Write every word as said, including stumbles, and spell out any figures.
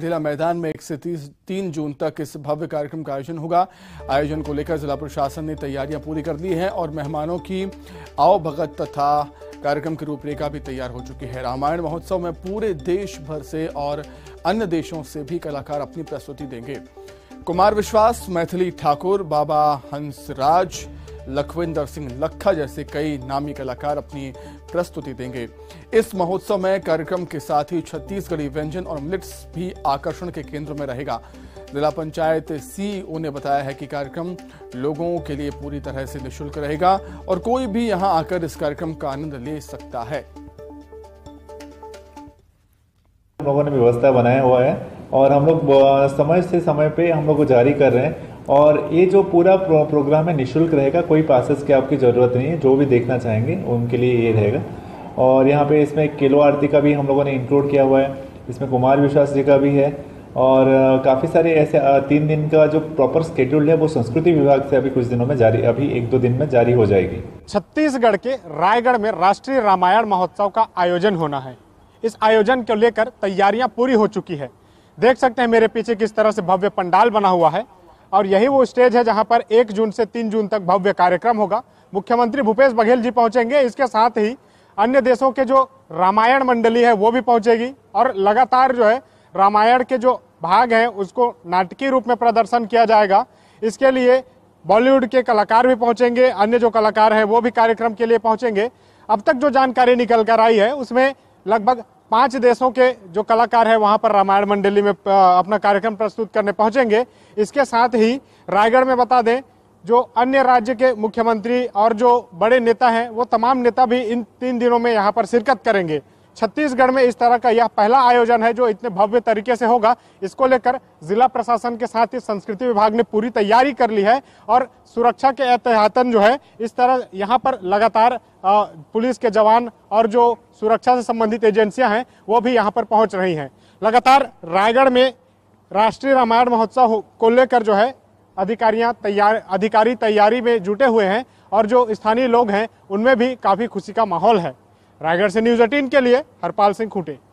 ढेला मैदान में एक से तीन जून तक इस भव्य कार्यक्रम का आयोजन होगा। आयोजन को लेकर जिला प्रशासन ने तैयारियां पूरी कर ली हैं और मेहमानों की आवभगत तथा कार्यक्रम की रूपरेखा भी तैयार हो चुकी है। रामायण महोत्सव में पूरे देश भर से और अन्य देशों से भी कलाकार अपनी प्रस्तुति देंगे। कुमार विश्वास, मैथिली ठाकुर, बाबा हंसराज, लखविंदर सिंह लखा जैसे कई नामी कलाकार अपनी प्रस्तुति देंगे। इस महोत्सव में कार्यक्रम के साथ ही छत्तीसगढ़ी व्यंजन और मिलेट्स भी आकर्षण के केंद्र में रहेगा। जिला पंचायत सीईओ ने बताया है कि कार्यक्रम लोगों के लिए पूरी तरह से निःशुल्क रहेगा और कोई भी यहां आकर इस कार्यक्रम का आनंद ले सकता है। लोगों ने व्यवस्था बनाया हुआ है और हम लोग समय से समय पे हम लोग को जारी कर रहे हैं और ये जो पूरा प्रो, प्रोग्राम है निःशुल्क रहेगा। कोई पासेस की आपकी ज़रूरत नहीं है। जो भी देखना चाहेंगे उनके लिए ये रहेगा। और यहाँ पे इसमें किलो आरती का भी हम लोगों ने इंक्लूड किया हुआ है। इसमें कुमार विश्वास जी का भी है और काफ़ी सारे ऐसे तीन दिन का जो प्रॉपर स्केड्यूल है वो संस्कृति विभाग से अभी कुछ दिनों में जारी अभी एक दो दिन में जारी हो जाएगी। छत्तीसगढ़ के रायगढ़ में राष्ट्रीय रामायण महोत्सव का आयोजन होना है। इस आयोजन को लेकर तैयारियां पूरी हो चुकी है। देख सकते हैं मेरे पीछे किस तरह से भव्य पंडाल बना हुआ है और यही वो स्टेज है जहां पर एक जून से तीन जून तक भव्य कार्यक्रम होगा। मुख्यमंत्री भूपेश बघेल जी पहुंचेंगे। इसके साथ ही अन्य देशों के जो रामायण मंडली है वो भी पहुंचेगी और लगातार जो है रामायण के जो भाग हैं उसको नाटकीय रूप में प्रदर्शन किया जाएगा। इसके लिए बॉलीवुड के कलाकार भी पहुंचेंगे, अन्य जो कलाकार हैं वो भी कार्यक्रम के लिए पहुंचेंगे। अब तक जो जानकारी निकल कर आई है उसमें लगभग पांच देशों के जो कलाकार हैं वहां पर रामायण मंडली में अपना कार्यक्रम प्रस्तुत करने पहुंचेंगे। इसके साथ ही रायगढ़ में बता दें जो अन्य राज्य के मुख्यमंत्री और जो बड़े नेता हैं वो तमाम नेता भी इन तीन दिनों में यहां पर शिरकत करेंगे। छत्तीसगढ़ में इस तरह का यह पहला आयोजन है जो इतने भव्य तरीके से होगा। इसको लेकर जिला प्रशासन के साथ ही संस्कृति विभाग ने पूरी तैयारी कर ली है और सुरक्षा के एहतियातन जो है इस तरह यहाँ पर लगातार पुलिस के जवान और जो सुरक्षा से संबंधित एजेंसियां हैं वो भी यहाँ पर पहुंच रही हैं। लगातार रायगढ़ में राष्ट्रीय रामायण महोत्सव को लेकर जो है अधिकारियां तैयार अधिकारी तैयारी में जुटे हुए हैं और जो स्थानीय लोग हैं उनमें भी काफी खुशी का माहौल है। रायगढ़ से न्यूज अठारह के लिए हरपाल सिंह खूंटे।